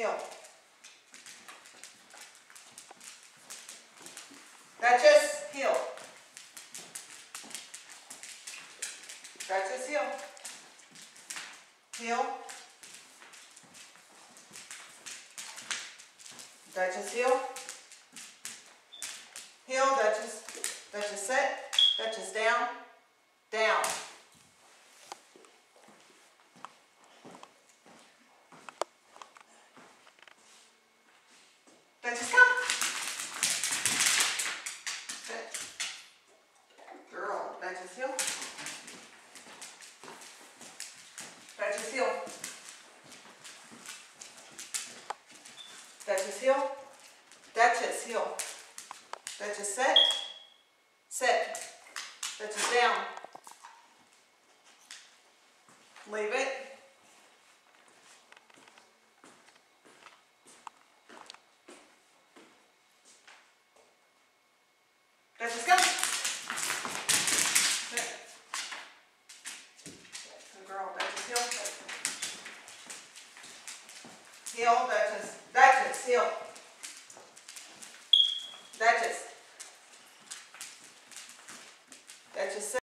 heel. Dutchess, heel. Dutchess, heel. Heel. Dutchess, heel. Heel, Dutchess. Dutchess set. Dutchess down. Down. Dutchess, come. Sit. Girl, Dutchess, heel. Dutchess, heel. Dutchess, heel. Dutchess, heel. Dutchess, set. Set. Dutchess, down. Leave it. Dutchess, go. Sit. Good girl, Dutchess, heel. Heel, Dutchess. Dutchess, heel. Dutchess.